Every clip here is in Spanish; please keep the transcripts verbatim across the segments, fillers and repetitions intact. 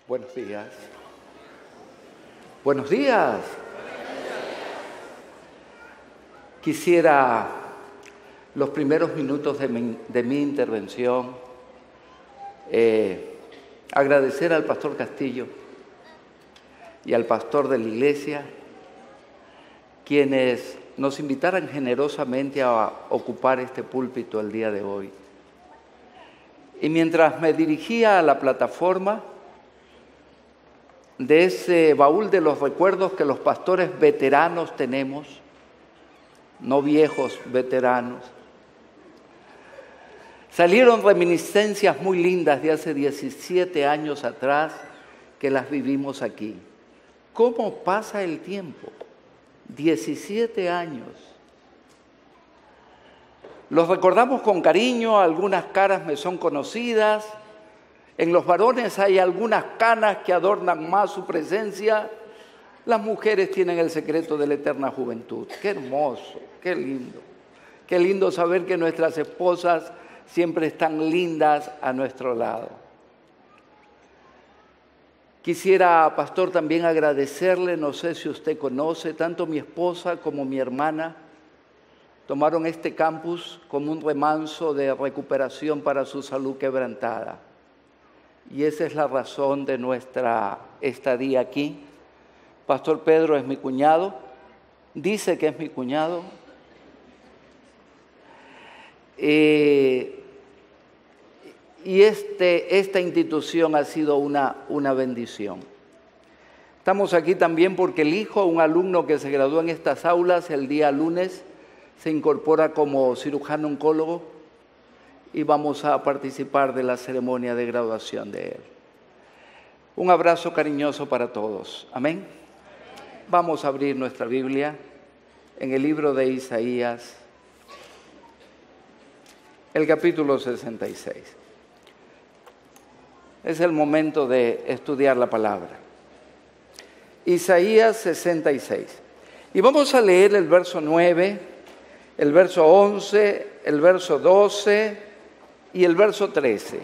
Buenos días. Buenos días. Quisiera los primeros minutos de mi, de mi intervención eh, agradecer al pastor Castillo y al pastor de la iglesia, quienes nos invitaran generosamente a ocupar este púlpito el día de hoy. Y mientras me dirigía a la plataforma de ese baúl de los recuerdos que los pastores veteranos tenemos, no viejos, veteranos, salieron reminiscencias muy lindas de hace diecisiete años atrás que las vivimos aquí. ¿Cómo pasa el tiempo? diecisiete años. Los recordamos con cariño, algunas caras me son conocidas. En los varones hay algunas canas que adornan más su presencia. Las mujeres tienen el secreto de la eterna juventud. Qué hermoso, qué lindo. Qué lindo saber que nuestras esposas siempre están lindas a nuestro lado. Quisiera, pastor, también agradecerle, no sé si usted conoce, tanto mi esposa como mi hermana tomaron este campus como un remanso de recuperación para su salud quebrantada. Y esa es la razón de nuestra estadía aquí. Pastor Pedro es mi cuñado, dice que es mi cuñado. Eh, y este, esta institución ha sido una, una bendición. Estamos aquí también porque el hijo, un alumno que se graduó en estas aulas el día lunes, se incorpora como cirujano oncólogo y vamos a participar de la ceremonia de graduación de él. Un abrazo cariñoso para todos. Amén. Vamos a abrir nuestra Biblia en el libro de Isaías, el capítulo sesenta y seis. Es el momento de estudiar la palabra. Isaías sesenta y seis. Y vamos a leer el verso nueve, el verso once, el verso doce y el verso trece.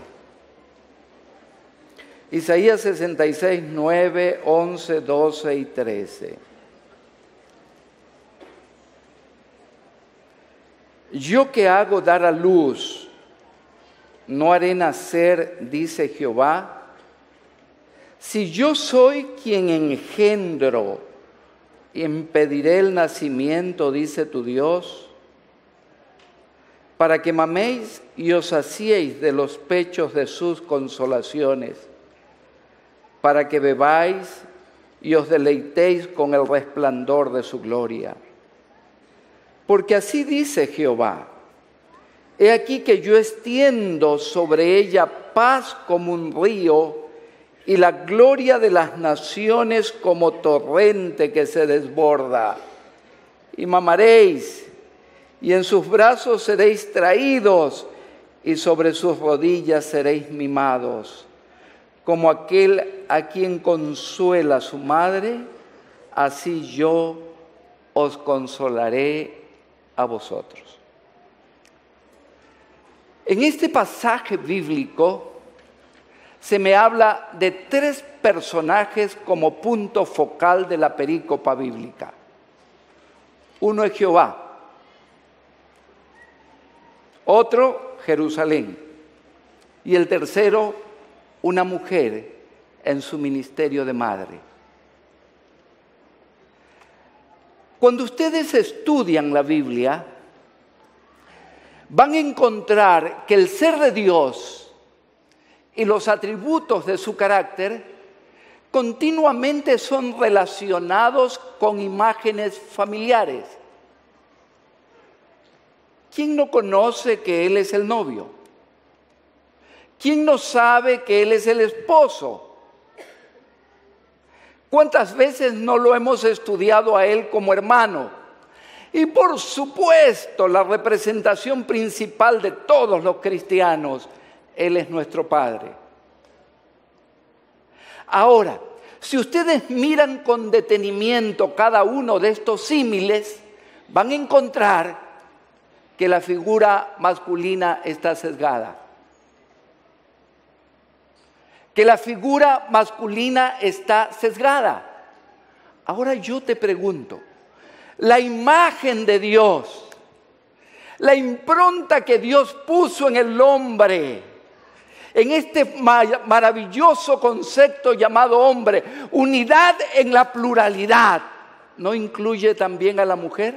Isaías sesenta y seis, nueve, once, doce y trece. Yo que hago dar a luz, no haré nacer, dice Jehová. Si yo soy quien engendro, impediré el nacimiento, dice tu Dios, para que maméis y os saciéis de los pechos de sus consolaciones, para que bebáis y os deleitéis con el resplandor de su gloria. Porque así dice Jehová, he aquí que yo extiendo sobre ella paz como un río y la gloria de las naciones como torrente que se desborda. Y mamaréis, y en sus brazos seréis traídos, y sobre sus rodillas seréis mimados. Como aquel a quien consuela su madre, así yo os consolaré a vosotros. En este pasaje bíblico se me habla de tres personajes como punto focal de la perícopa bíblica. Uno es Jehová, otro Jerusalén y el tercero una mujer en su ministerio de madre. Cuando ustedes estudian la Biblia, van a encontrar que el ser de Dios y los atributos de su carácter continuamente son relacionados con imágenes familiares. ¿Quién no conoce que Él es el novio? ¿Quién no sabe que Él es el esposo? ¿Cuántas veces no lo hemos estudiado a Él como hermano? Y por supuesto, la representación principal de todos los cristianos, Él es nuestro Padre. Ahora, si ustedes miran con detenimiento cada uno de estos símiles, van a encontrar que la figura masculina está sesgada. que la figura masculina está sesgada. Ahora yo te pregunto, la imagen de Dios, la impronta que Dios puso en el hombre, en este maravilloso concepto llamado hombre, unidad en la pluralidad, ¿no incluye también a la mujer?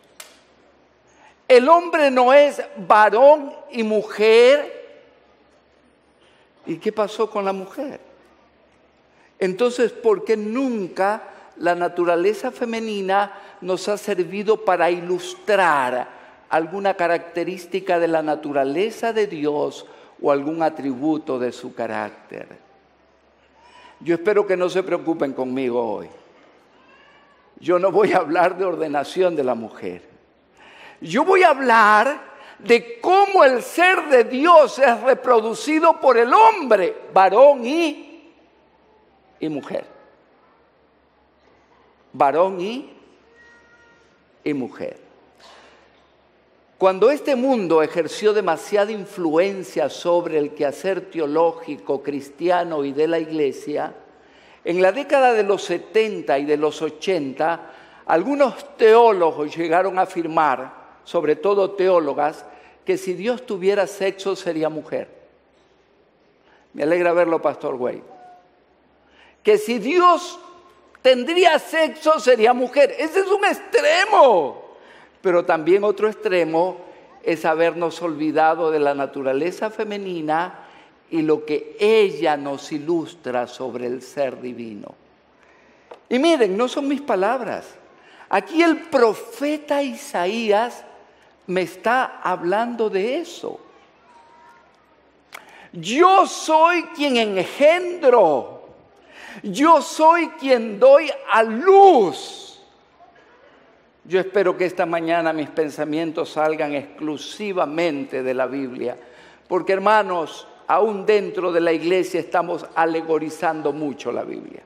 El hombre no es varón y mujer. ¿Y qué pasó con la mujer? Entonces, ¿por qué nunca la naturaleza femenina nos ha servido para ilustrar alguna característica de la naturaleza de Dios o algún atributo de su carácter? Yo espero que no se preocupen conmigo hoy. Yo no voy a hablar de ordenación de la mujer. Yo voy a hablar de cómo el ser de Dios es reproducido por el hombre, varón y, y mujer. Varón y, y mujer. Cuando este mundo ejerció demasiada influencia sobre el quehacer teológico, cristiano y de la iglesia, en la década de los setenta y de los ochenta, algunos teólogos llegaron a afirmar, sobre todo teólogas, que si Dios tuviera sexo sería mujer. Me alegra verlo, Pastor Güey. Que si Dios tendría sexo sería mujer. Ese es un extremo. Pero también otro extremo es habernos olvidado de la naturaleza femenina y lo que ella nos ilustra sobre el ser divino. Y miren, no son mis palabras. Aquí el profeta Isaías me está hablando de eso. Yo soy quien engendro. Yo soy quien doy a luz. Yo espero que esta mañana mis pensamientos salgan exclusivamente de la Biblia. Porque, hermanos, aún dentro de la iglesia estamos alegorizando mucho la Biblia.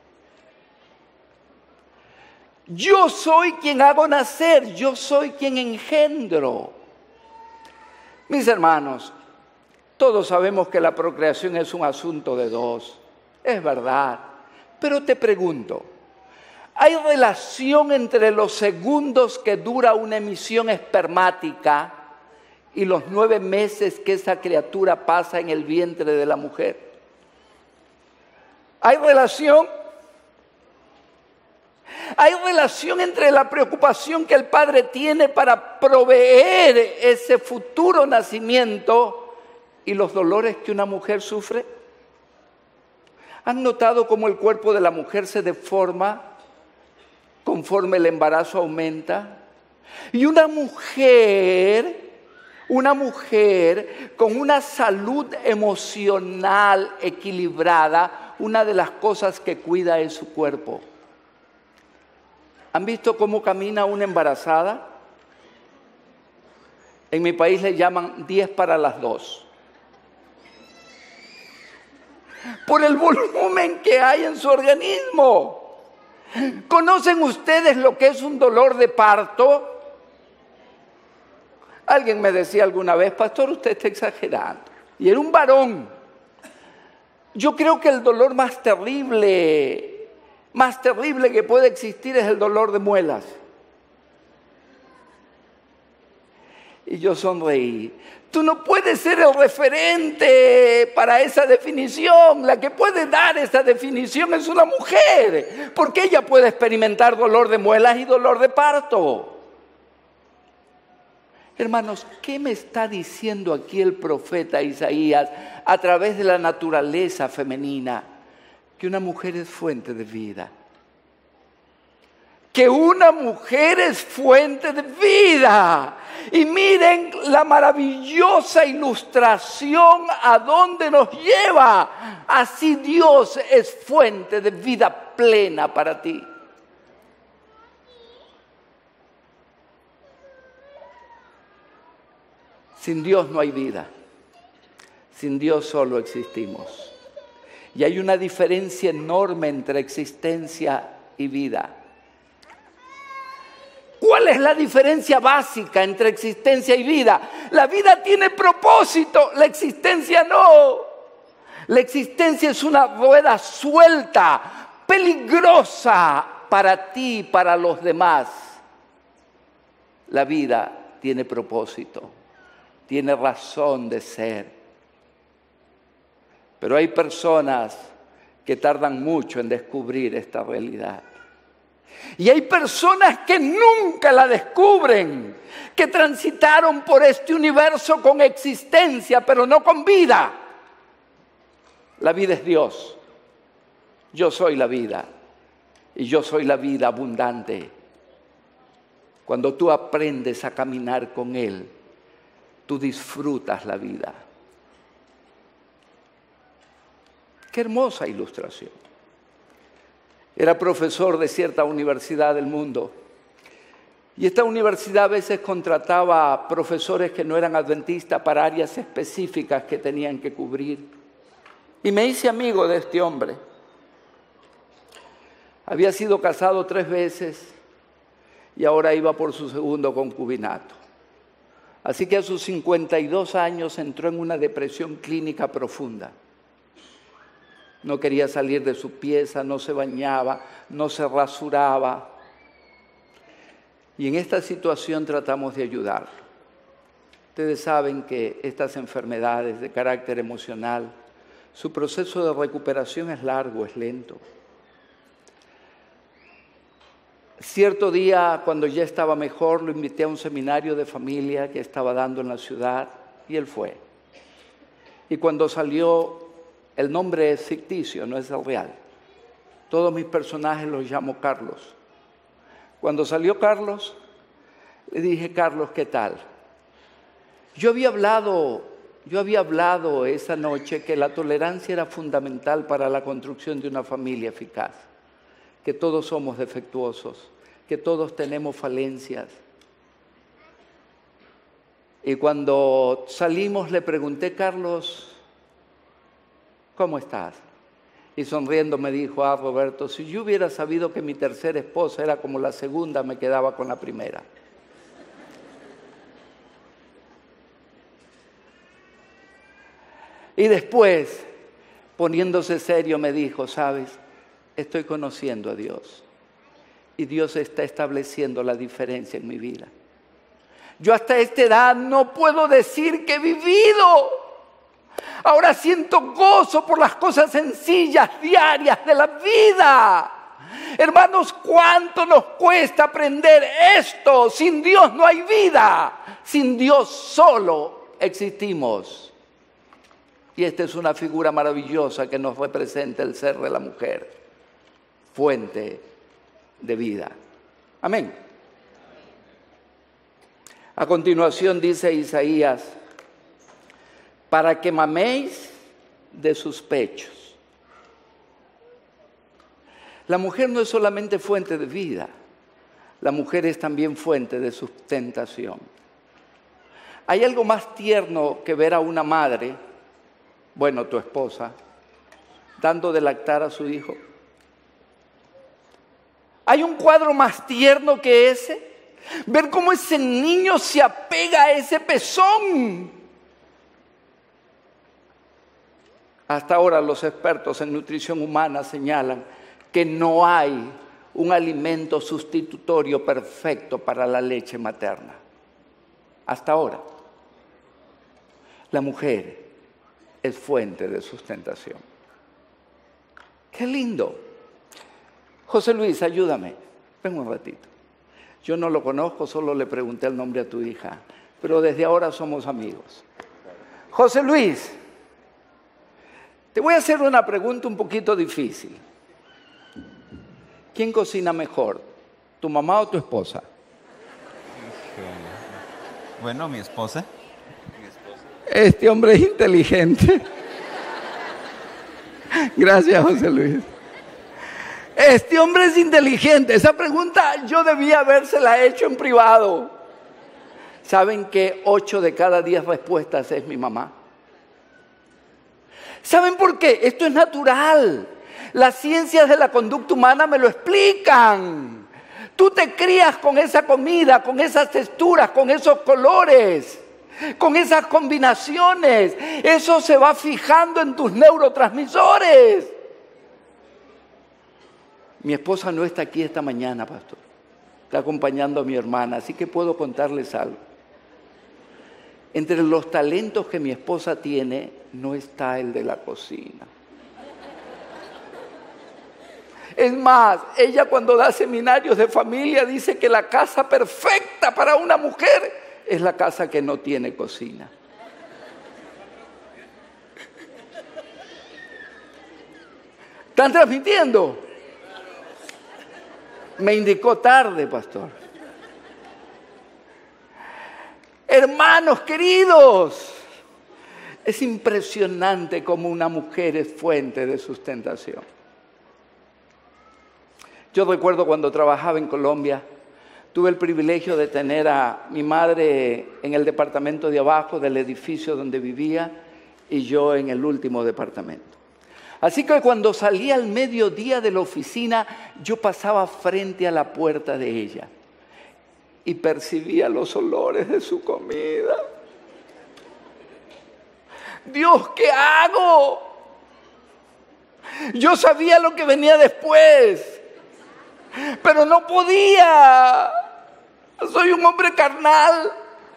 Yo soy quien hago nacer, yo soy quien engendro. Mis hermanos, todos sabemos que la procreación es un asunto de dos, es verdad. Pero te pregunto, ¿hay relación entre los segundos que dura una emisión espermática y los nueve meses que esa criatura pasa en el vientre de la mujer? ¿Hay relación? Hay relación entre la preocupación que el padre tiene para proveer ese futuro nacimiento y los dolores que una mujer sufre. ¿Han notado cómo el cuerpo de la mujer se deforma conforme el embarazo aumenta? Y una mujer, una mujer con una salud emocional equilibrada, una de las cosas que cuida es su cuerpo. ¿Han visto cómo camina una embarazada? En mi país le llaman diez para las dos. Por el volumen que hay en su organismo. ¿Conocen ustedes lo que es un dolor de parto? Alguien me decía alguna vez, pastor, usted está exagerando. Y era un varón. Yo creo que el dolor más terrible... más terrible que puede existir es el dolor de muelas. Y yo sonreí. Tú no puedes ser el referente para esa definición. La que puede dar esa definición es una mujer, porque ella puede experimentar dolor de muelas y dolor de parto. Hermanos, ¿qué me está diciendo aquí el profeta Isaías a través de la naturaleza femenina? Que una mujer es fuente de vida. Que una mujer es fuente de vida. Y miren la maravillosa ilustración a dónde nos lleva. Así Dios es fuente de vida plena para ti. Sin Dios no hay vida. Sin Dios solo existimos. Y hay una diferencia enorme entre existencia y vida. ¿Cuál es la diferencia básica entre existencia y vida? La vida tiene propósito, la existencia no. La existencia es una rueda suelta, peligrosa para ti y para los demás. La vida tiene propósito, tiene razón de ser. Pero hay personas que tardan mucho en descubrir esta realidad. Y hay personas que nunca la descubren, que transitaron por este universo con existencia, pero no con vida. La vida es Dios. Yo soy la vida. Y yo soy la vida abundante. Cuando tú aprendes a caminar con Él, tú disfrutas la vida. Qué hermosa ilustración. Era profesor de cierta universidad del mundo. Y esta universidad a veces contrataba a profesores que no eran adventistas para áreas específicas que tenían que cubrir. Y me hice amigo de este hombre. Había sido casado tres veces y ahora iba por su segundo concubinato. Así que a sus cincuenta y dos años entró en una depresión clínica profunda. No quería salir de su pieza, no se bañaba, no se rasuraba. Y en esta situación tratamos de ayudarlo. Ustedes saben que estas enfermedades de carácter emocional, su proceso de recuperación es largo, es lento. Cierto día, cuando ya estaba mejor, lo invité a un seminario de familia que estaba dando en la ciudad y él fue. Y cuando salió, el nombre es ficticio, no es el real. Todos mis personajes los llamo Carlos. Cuando salió Carlos, le dije, Carlos, ¿qué tal? Yo había hablado, yo había hablado esa noche que la tolerancia era fundamental para la construcción de una familia eficaz. Que todos somos defectuosos, que todos tenemos falencias. Y cuando salimos le pregunté, Carlos, ¿cómo estás? Y sonriendo me dijo, ah, Roberto, si yo hubiera sabido que mi tercera esposa era como la segunda, me quedaba con la primera. Y después, poniéndose serio, me dijo, ¿sabes? Estoy conociendo a Dios. Y Dios está estableciendo la diferencia en mi vida. Yo hasta esta edad no puedo decir que he vivido. Ahora siento gozo por las cosas sencillas, diarias de la vida. Hermanos, ¿cuánto nos cuesta aprender esto? Sin Dios no hay vida. Sin Dios solo existimos. Y esta es una figura maravillosa que nos representa el ser de la mujer. Fuente de vida. Amén. A continuación dice Isaías, para que maméis de sus pechos. La mujer no es solamente fuente de vida, la mujer es también fuente de sustentación. ¿Hay algo más tierno que ver a una madre, bueno, tu esposa, dando de lactar a su hijo? ¿Hay un cuadro más tierno que ese? Ver cómo ese niño se apega a ese pezón. Hasta ahora los expertos en nutrición humana señalan que no hay un alimento sustitutorio perfecto para la leche materna. Hasta ahora. La mujer es fuente de sustentación. ¡Qué lindo! José Luis, ayúdame. Ven un ratito. Yo no lo conozco, solo le pregunté el nombre a tu hija. Pero desde ahora somos amigos. José Luis, te voy a hacer una pregunta un poquito difícil. ¿Quién cocina mejor? ¿Tu mamá o tu esposa? Bueno, mi esposa. Este hombre es inteligente. Gracias, José Luis. Este hombre es inteligente. Esa pregunta yo debía habérsela hecho en privado. ¿Saben que ocho de cada diez respuestas es mi mamá? ¿Saben por qué? Esto es natural. Las ciencias de la conducta humana me lo explican. Tú te crías con esa comida, con esas texturas, con esos colores. con esas combinaciones. Eso se va fijando en tus neurotransmisores. Mi esposa no está aquí esta mañana, pastor. Está acompañando a mi hermana, así que puedo contarles algo. Entre los talentos que mi esposa tiene, no está el de la cocina. Es más, ella cuando da seminarios de familia dice que la casa perfecta para una mujer es la casa que no tiene cocina. ¿Están transmitiendo? Me indicó tarde, pastor. Hermanos queridos, es impresionante cómo una mujer es fuente de sustentación. Yo recuerdo cuando trabajaba en Colombia, tuve el privilegio de tener a mi madre en el departamento de abajo del edificio donde vivía y yo en el último departamento. Así que cuando salía al mediodía de la oficina, yo pasaba frente a la puerta de ella y percibía los olores de su comida. Dios, ¿qué hago? Yo sabía lo que venía después, pero no podía. Soy un hombre carnal.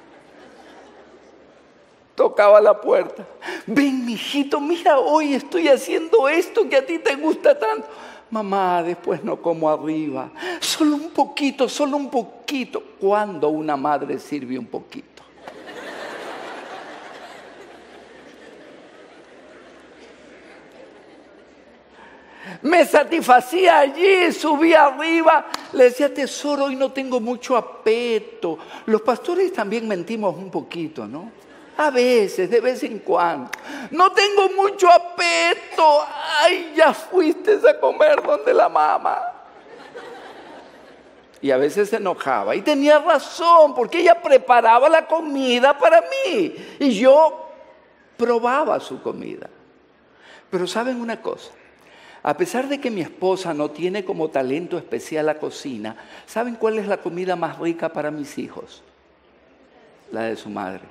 Tocaba la puerta. Ven, mijito, mira, hoy estoy haciendo esto que a ti te gusta tanto. Mamá, después no como arriba. Solo un poquito, solo un poquito. ¿Cuándo una madre sirve un poquito? Me satisfacía allí, subía arriba, le decía, tesoro, hoy no tengo mucho apeto. Los pastores también mentimos un poquito, ¿no? A veces, de vez en cuando. No tengo mucho apeto. Ay, ya fuiste a comer donde la mamá. Y a veces se enojaba. Y tenía razón, porque ella preparaba la comida para mí. Y yo probaba su comida. Pero ¿saben una cosa? A pesar de que mi esposa no tiene como talento especial la cocina, ¿saben cuál es la comida más rica para mis hijos? La de su madre.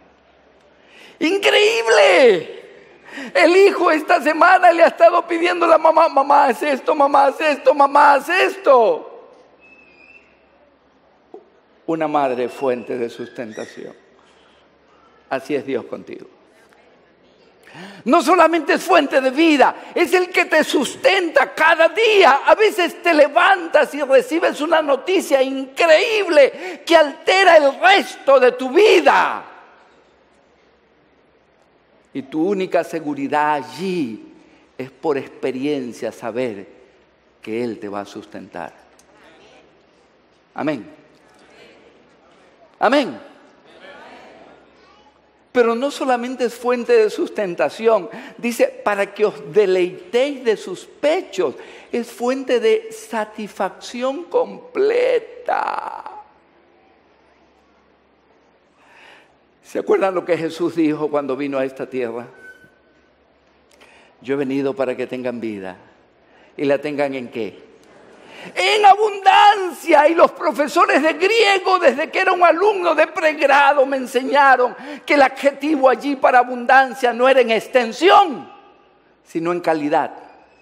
¡Increíble! El hijo esta semana le ha estado pidiendo a la mamá, mamá, haz esto, mamá, haz esto, mamá, haz esto. Una madre fuente de sustentación. Así es Dios contigo. No solamente es fuente de vida, es el que te sustenta cada día. A veces te levantas y recibes una noticia increíble que altera el resto de tu vida. Y tu única seguridad allí es por experiencia saber que Él te va a sustentar. Amén. Amén. Pero no solamente es fuente de sustentación, dice, para que os deleitéis de sus pechos, es fuente de satisfacción completa. ¿Se acuerdan lo que Jesús dijo cuando vino a esta tierra? Yo he venido para que tengan vida. ¿Y la tengan en qué? En abundancia. Y los profesores de griego, desde que era un alumno de pregrado, me enseñaron que el adjetivo allí para abundancia no era en extensión, sino en calidad.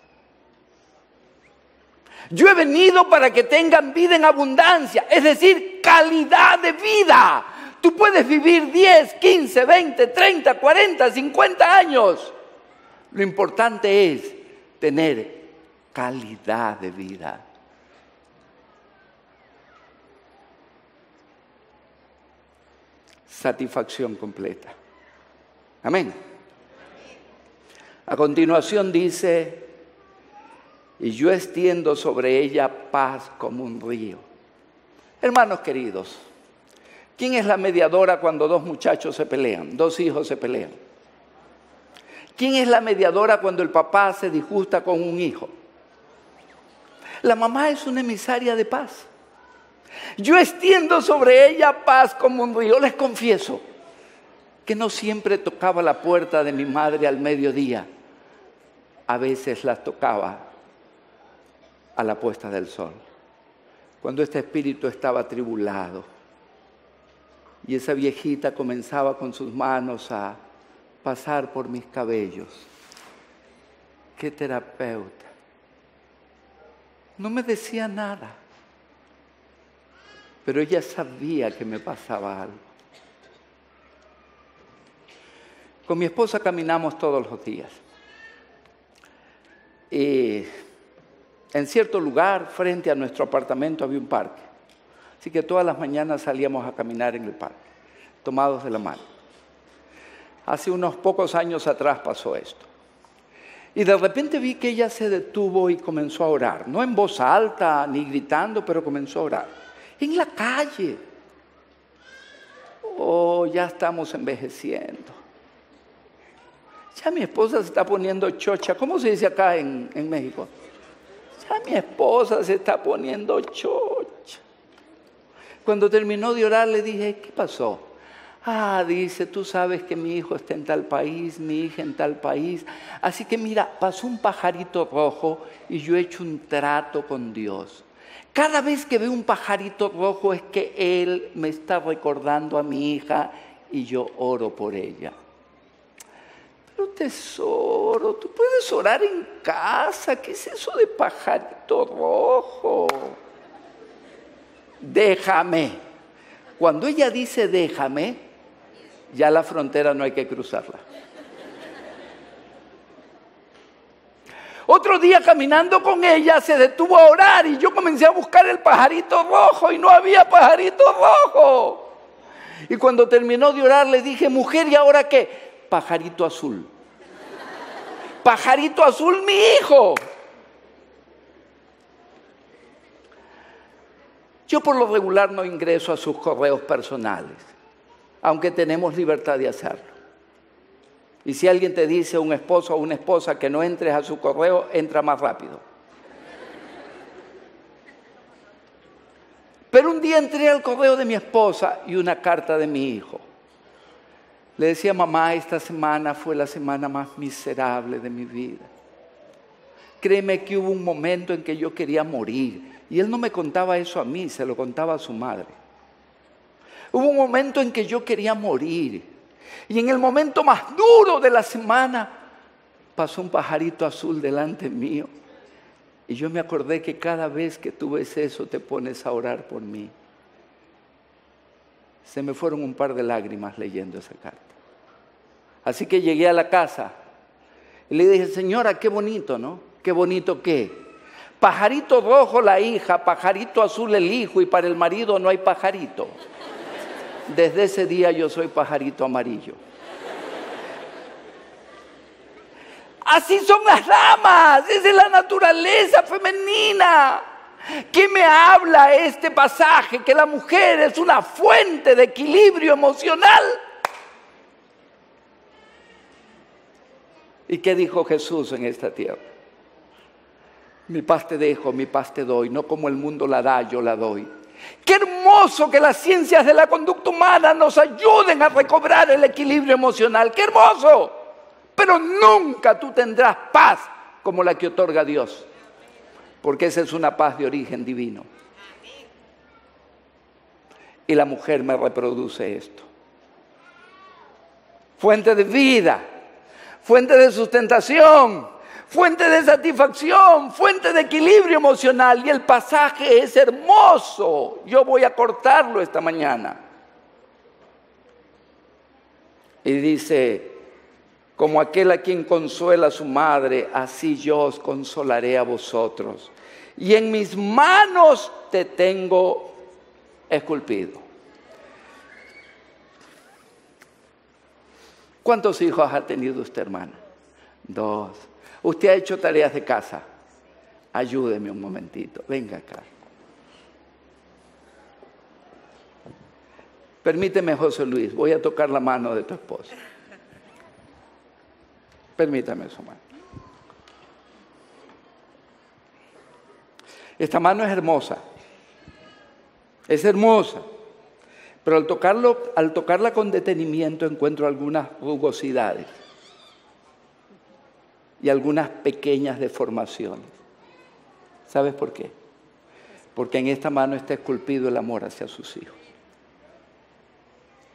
Yo he venido para que tengan vida en abundancia, es decir, calidad de vida. Tú puedes vivir diez, quince, veinte, treinta, cuarenta, cincuenta años. Lo importante es tener calidad de vida. Satisfacción completa. Amén. A continuación dice, y yo extiendo sobre ella paz como un río. Hermanos queridos, ¿quién es la mediadora cuando dos muchachos se pelean, dos hijos se pelean? ¿Quién es la mediadora cuando el papá se disgusta con un hijo? La mamá es una emisaria de paz. Yo extiendo sobre ella paz como un río. Les confieso que no siempre tocaba la puerta de mi madre al mediodía. A veces las tocaba a la puesta del sol, cuando este espíritu estaba atribulado. Y esa viejita comenzaba con sus manos a pasar por mis cabellos. ¡Qué terapeuta! No me decía nada, pero ella sabía que me pasaba algo. Con mi esposa caminamos todos los días. Y en cierto lugar, frente a nuestro apartamento, había un parque. Así que todas las mañanas salíamos a caminar en el parque, tomados de la mano. Hace unos pocos años atrás pasó esto. Y de repente vi que ella se detuvo y comenzó a orar. No en voz alta ni gritando, pero comenzó a orar. En la calle. Oh, ya estamos envejeciendo. Ya mi esposa se está poniendo chocha. ¿Cómo se dice acá en, en México? Ya mi esposa se está poniendo chocha. Cuando terminó de orar le dije, ¿qué pasó? Ah, dice, tú sabes que mi hijo está en tal país, mi hija en tal país. Así que mira, pasó un pajarito rojo y yo he hecho un trato con Dios. Cada vez que veo un pajarito rojo es que Él me está recordando a mi hija y yo oro por ella. Pero tesoro, tú puedes orar en casa. ¿Qué es eso de pajarito rojo? Déjame. Cuando ella dice déjame, ya la frontera no hay que cruzarla. Otro día caminando con ella se detuvo a orar y yo comencé a buscar el pajarito rojo y no había pajarito rojo. Y cuando terminó de orar le dije, mujer, ¿y ahora qué? Pajarito azul. Pajarito azul, mi hijo. Yo por lo regular no ingreso a sus correos personales, aunque tenemos libertad de hacerlo. Y si alguien te dice, un esposo o una esposa, que no entres a su correo, entra más rápido. Pero un día entré al correo de mi esposa y una carta de mi hijo. Le decía, mamá, esta semana fue la semana más miserable de mi vida. Créeme que hubo un momento en que yo quería morir. Y él no me contaba eso a mí, se lo contaba a su madre. Hubo un momento en que yo quería morir. Y en el momento más duro de la semana, pasó un pajarito azul delante mío. Y yo me acordé que cada vez que tú ves eso, te pones a orar por mí. Se me fueron un par de lágrimas leyendo esa carta. Así que llegué a la casa y le dije, señora, qué bonito, ¿no? ¿Qué bonito qué? Pajarito rojo la hija, pajarito azul el hijo y para el marido no hay pajarito. Desde ese día yo soy pajarito amarillo. Así son las damas, esa es la naturaleza femenina. ¿Qué me habla este pasaje? Que la mujer es una fuente de equilibrio emocional. ¿Y qué dijo Jesús en esta tierra? Mi paz te dejo, mi paz te doy, no como el mundo la da, yo la doy. Qué hermoso que las ciencias de la conducta humana nos ayuden a recobrar el equilibrio emocional. ¡Qué hermoso! Pero nunca tú tendrás paz como la que otorga Dios, porque esa es una paz de origen divino. Y la mujer me reproduce esto. Fuente de vida, fuente de sustentación, fuente de satisfacción, fuente de equilibrio emocional. Y el pasaje es hermoso. Yo voy a cortarlo esta mañana. Y dice, como aquel a quien consuela a su madre, así yo os consolaré a vosotros. Y en mis manos te tengo esculpido. ¿Cuántos hijos ha tenido usted, hermana? Dos. Usted ha hecho tareas de casa. Ayúdeme un momentito. Venga acá. Permíteme, José Luis, voy a tocar la mano de tu esposa. Permítame su mano. Esta mano es hermosa. Es hermosa. Pero al tocarlo, al tocarla con detenimiento encuentro algunas rugosidades y algunas pequeñas deformaciones. ¿Sabes por qué? Porque en esta mano está esculpido el amor hacia sus hijos.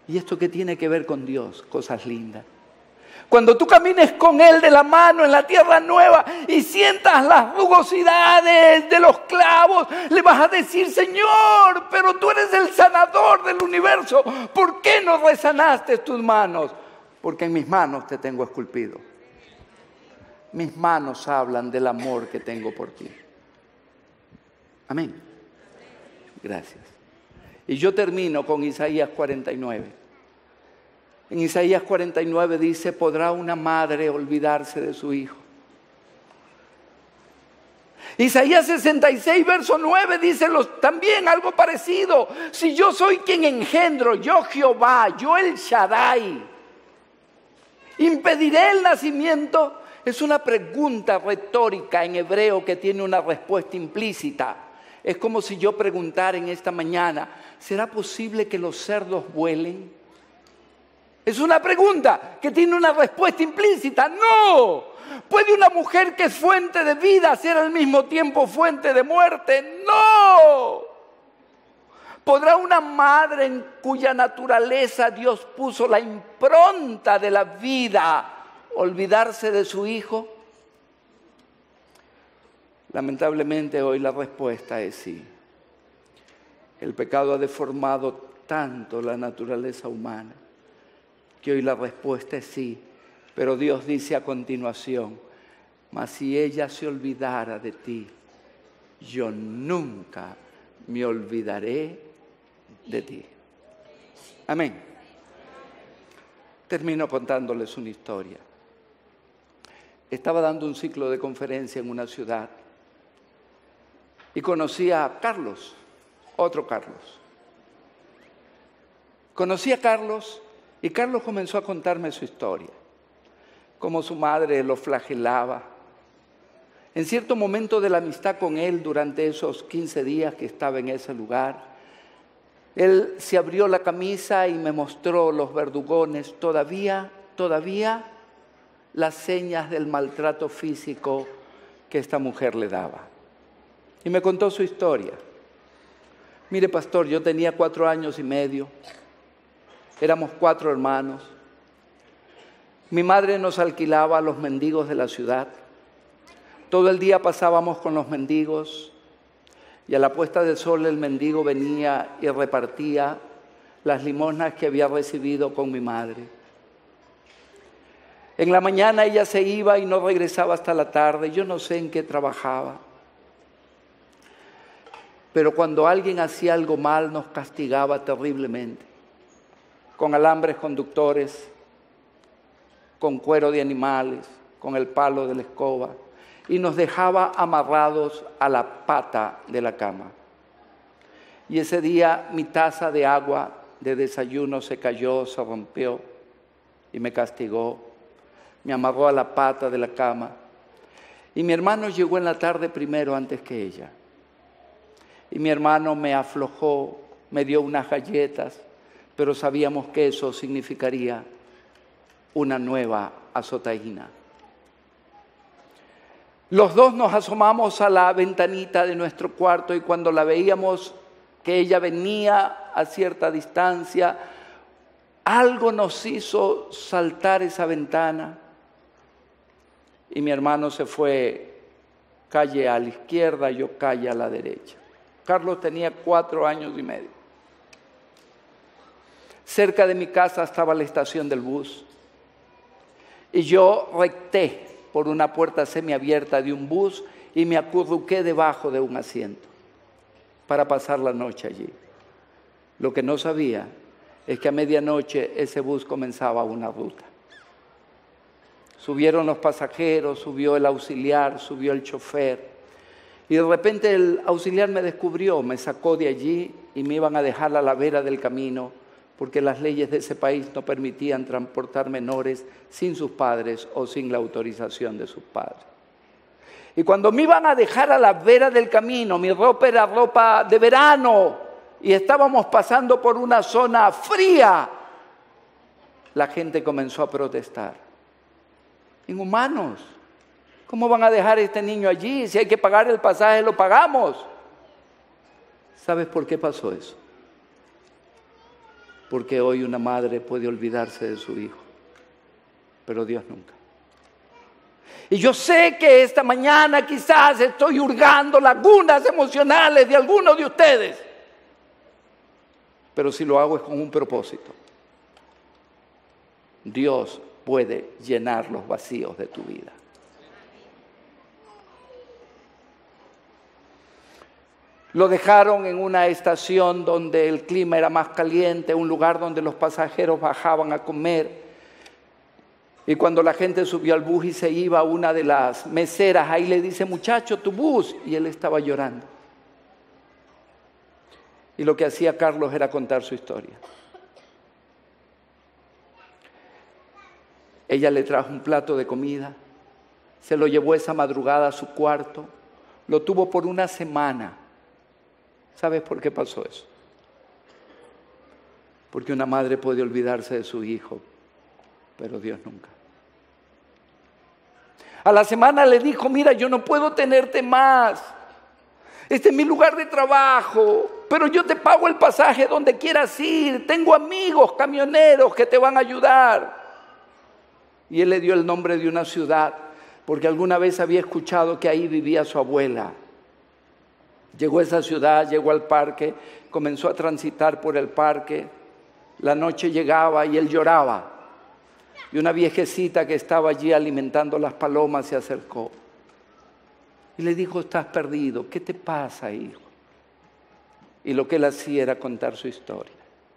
¿Y esto qué tiene que ver con Dios? Cosas lindas. Cuando tú camines con Él de la mano en la tierra nueva y sientas las rugosidades de los clavos, le vas a decir: Señor, pero tú eres el sanador del universo. ¿Por qué no resanaste tus manos? Porque en mis manos te tengo esculpido. Mis manos hablan del amor que tengo por ti. Amén. Gracias. Y yo termino con Isaías cuarenta y nueve. En Isaías cuarenta y nueve dice: ¿podrá una madre olvidarse de su hijo? Isaías sesenta y seis, verso nueve dice los, también algo parecido. Si yo soy quien engendro, yo Jehová, yo el Shaddai, ¿impediré el nacimiento? Es una pregunta retórica en hebreo que tiene una respuesta implícita. Es como si yo preguntara en esta mañana: ¿será posible que los cerdos vuelen? Es una pregunta que tiene una respuesta implícita. ¡No! ¿Puede una mujer que es fuente de vida ser al mismo tiempo fuente de muerte? ¡No! ¿Podrá una madre en cuya naturaleza Dios puso la impronta de la vida olvidarse de su hijo? Lamentablemente hoy la respuesta es sí. El pecado ha deformado tanto la naturaleza humana que hoy la respuesta es sí. Pero Dios dice a continuación: mas si ella se olvidara de ti, yo nunca me olvidaré de ti. Amén. Termino contándoles una historia. Estaba dando un ciclo de conferencia en una ciudad y conocí a Carlos, otro Carlos. Conocí a Carlos y Carlos comenzó a contarme su historia, cómo su madre lo flagelaba. En cierto momento de la amistad con él, durante esos quince días que estaba en ese lugar, él se abrió la camisa y me mostró los verdugones, todavía, todavía las señas del maltrato físico que esta mujer le daba. Y me contó su historia. Mire, pastor, yo tenía cuatro años y medio. Éramos cuatro hermanos. Mi madre nos alquilaba a los mendigos de la ciudad. Todo el día pasábamos con los mendigos y a la puesta del sol el mendigo venía y repartía las limosnas que había recibido con mi madre. En la mañana ella se iba y no regresaba hasta la tarde. Yo no sé en qué trabajaba. Pero cuando alguien hacía algo mal nos castigaba terriblemente, con alambres conductores, con cuero de animales, con el palo de la escoba, y nos dejaba amarrados a la pata de la cama. Y ese día mi taza de agua de desayuno se cayó, se rompió y me castigó. Me amarró a la pata de la cama. Y mi hermano llegó en la tarde primero antes que ella. Y mi hermano me aflojó, me dio unas galletas, pero sabíamos que eso significaría una nueva azotaína. Los dos nos asomamos a la ventanita de nuestro cuarto y cuando la veíamos que ella venía a cierta distancia, algo nos hizo saltar esa ventana y mi hermano se fue calle a la izquierda, yo calle a la derecha. Carlos tenía cuatro años y medio. Cerca de mi casa estaba la estación del bus y yo recté por una puerta semiabierta de un bus y me acurruqué debajo de un asiento para pasar la noche allí. Lo que no sabía es que a medianoche ese bus comenzaba una ruta. Subieron los pasajeros, subió el auxiliar, subió el chofer. Y de repente el auxiliar me descubrió, me sacó de allí y me iban a dejar a la vera del camino porque las leyes de ese país no permitían transportar menores sin sus padres o sin la autorización de sus padres. Y cuando me iban a dejar a la vera del camino, mi ropa era ropa de verano y estábamos pasando por una zona fría, la gente comenzó a protestar. Inhumanos. ¿Cómo van a dejar a este niño allí? Si hay que pagar el pasaje, lo pagamos. ¿Sabes por qué pasó eso? Porque hoy una madre puede olvidarse de su hijo, pero Dios nunca. Y yo sé que esta mañana quizás estoy hurgando lagunas emocionales de algunos de ustedes, pero si lo hago es con un propósito. Dios puede llenar los vacíos de tu vida. Lo dejaron en una estación donde el clima era más caliente, un lugar donde los pasajeros bajaban a comer. Y cuando la gente subió al bus y se iba, una de las meseras ahí le dice, muchacho, tu bus. Y él estaba llorando. Y lo que hacía Carlos era contar su historia. Ella le trajo un plato de comida, se lo llevó esa madrugada a su cuarto, lo tuvo por una semana. ¿Sabes por qué pasó eso? Porque una madre puede olvidarse de su hijo, pero Dios nunca. A la semana le dijo, mira, yo no puedo tenerte más. Este es mi lugar de trabajo, pero yo te pago el pasaje donde quieras ir. Tengo amigos camioneros que te van a ayudar. Y él le dio el nombre de una ciudad, porque alguna vez había escuchado que ahí vivía su abuela. Llegó a esa ciudad, llegó al parque, comenzó a transitar por el parque. La noche llegaba y él lloraba. Y una viejecita que estaba allí alimentando las palomas se acercó. Y le dijo, estás perdido, ¿qué te pasa, hijo? Y lo que él hacía era contar su historia.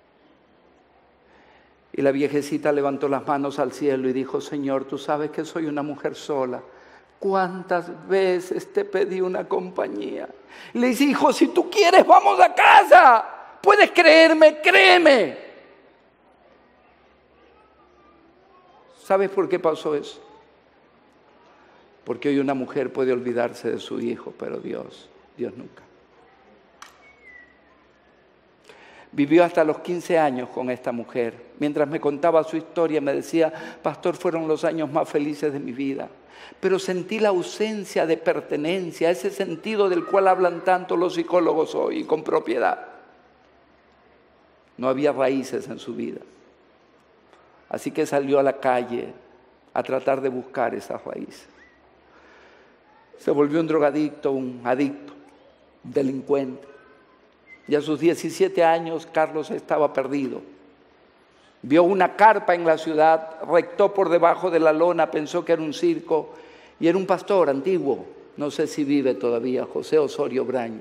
Y la viejecita levantó las manos al cielo y dijo, Señor, tú sabes que soy una mujer sola. ¿Cuántas veces te pedí una compañía? Y le dice, hijo, si tú quieres, vamos a casa. Puedes creerme, créeme. ¿Sabes por qué pasó eso? Porque hoy una mujer puede olvidarse de su hijo, pero Dios, Dios nunca. Vivió hasta los quince años con esta mujer. Mientras me contaba su historia, me decía, pastor, fueron los años más felices de mi vida. Pero sentí la ausencia de pertenencia, ese sentido del cual hablan tanto los psicólogos hoy, con propiedad. No había raíces en su vida. Así que salió a la calle a tratar de buscar esas raíces. Se volvió un drogadicto, un adicto, un delincuente. Y a sus diecisiete años, Carlos estaba perdido. Vio una carpa en la ciudad, rectó por debajo de la lona, pensó que era un circo, y era un pastor antiguo, no sé si vive todavía, José Osorio Braña.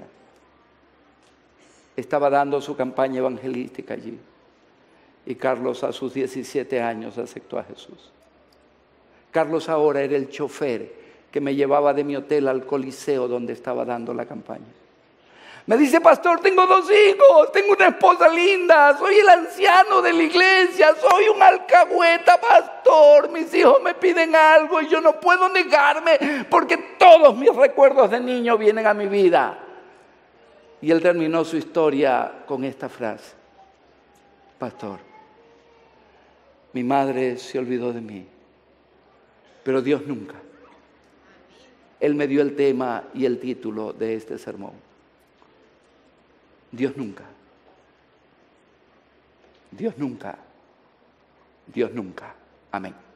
Estaba dando su campaña evangelística allí. Y Carlos a sus diecisiete años aceptó a Jesús. Carlos ahora era el chofer que me llevaba de mi hotel al Coliseo donde estaba dando la campaña. Me dice, pastor, tengo dos hijos, tengo una esposa linda, soy el anciano de la iglesia, soy un alcahueta, pastor. Mis hijos me piden algo y yo no puedo negarme porque todos mis recuerdos de niño vienen a mi vida. Y él terminó su historia con esta frase. Pastor, mi madre se olvidó de mí, pero Dios nunca. Él me dio el tema y el título de este sermón. Dios nunca, Dios nunca, Dios nunca. Amén.